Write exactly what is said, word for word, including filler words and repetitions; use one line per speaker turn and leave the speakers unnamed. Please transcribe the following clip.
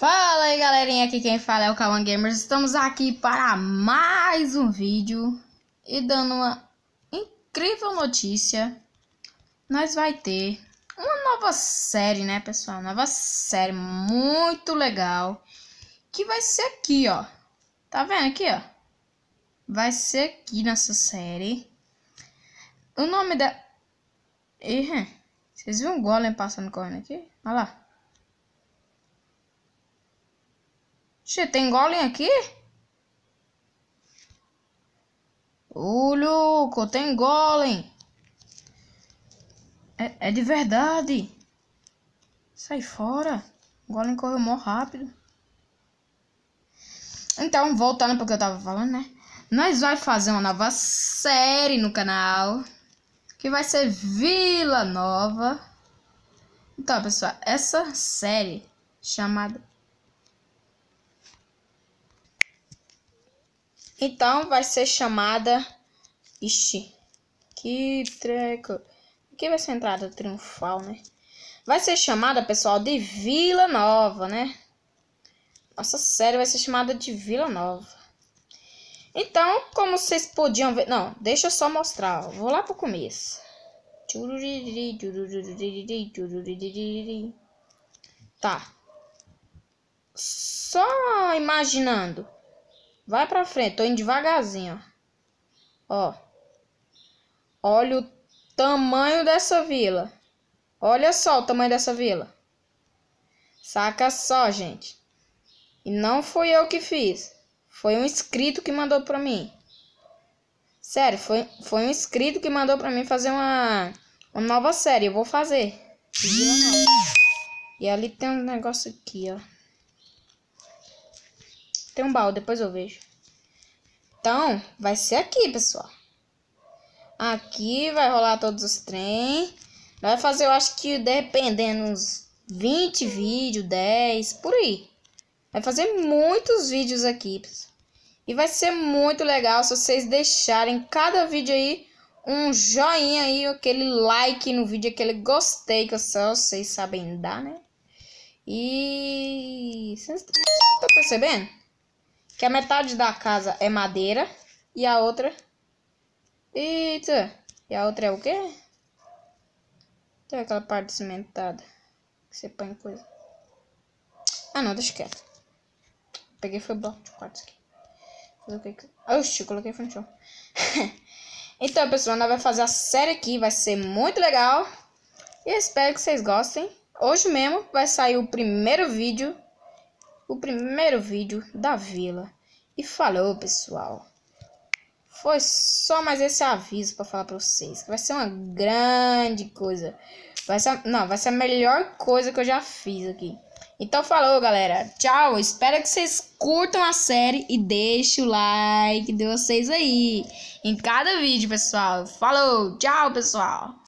Fala aí, galerinha, aqui quem fala é o Kawan Gamers. Estamos aqui para mais um vídeo e dando uma incrível notícia. Nós vai ter uma nova série, né, pessoal? Nova série muito legal, que vai ser aqui, ó. Tá vendo aqui, ó? Vai ser aqui nessa série. O nome da... Ih, vocês viram um golem passando correndo aqui? Olha lá. Xe, tem golem aqui? Ô, louco, tem golem. É, é de verdade. Sai fora. O golem correu mó rápido. Então, voltando para o que eu tava falando, né? Nós vai fazer uma nova série no canal, que vai ser Vila Nova. Então, pessoal, essa série chamada... Então, vai ser chamada... Ixi, que treco. Aqui vai ser a entrada triunfal, né? Vai ser chamada, pessoal, de Vila Nova, né? Nossa série vai ser chamada de Vila Nova. Então, como vocês podiam ver... Não, deixa eu só mostrar, ó. Vou lá pro começo. Tá. Só imaginando. Vai pra frente, tô indo devagarzinho, ó. Ó. Olha o tamanho dessa vila. Olha só o tamanho dessa vila. Saca só, gente. E não fui eu que fiz. Foi um inscrito que mandou pra mim. Sério, foi, foi um inscrito que mandou pra mim fazer uma, uma nova série. Eu vou fazer. Vila Nova. E ali tem um negócio aqui, ó. Tem um baú, depois eu vejo. Então, vai ser aqui, pessoal. Aqui vai rolar todos os trem. Vai fazer, eu acho que, dependendo, uns vinte vídeos, dez, por aí. Vai fazer muitos vídeos aqui, pessoal. E vai ser muito legal se vocês deixarem cada vídeo aí um joinha aí, aquele like no vídeo, aquele gostei, que só vocês sabem dar, né? E... Vocês estão percebendo? Que a metade da casa é madeira e a outra... Eita! E a outra é o quê? Tem aquela parte cimentada que você põe coisa. Ah, não, deixa quieto. Peguei foi bloco de quartzo aqui. Coloquei... Oxi, coloquei foi no chão. Então, pessoal, nós vamos fazer a série aqui. Vai ser muito legal. E eu espero que vocês gostem. Hoje mesmo vai sair o primeiro vídeo. O primeiro vídeo da vila. E falou, pessoal. Foi só mais esse aviso para falar para vocês. Que vai ser uma grande coisa. Vai ser... Não, vai ser a melhor coisa que eu já fiz aqui. Então falou, galera. Tchau. Espero que vocês curtam a série e deixem o like de vocês aí em cada vídeo, pessoal. Falou. Tchau, pessoal.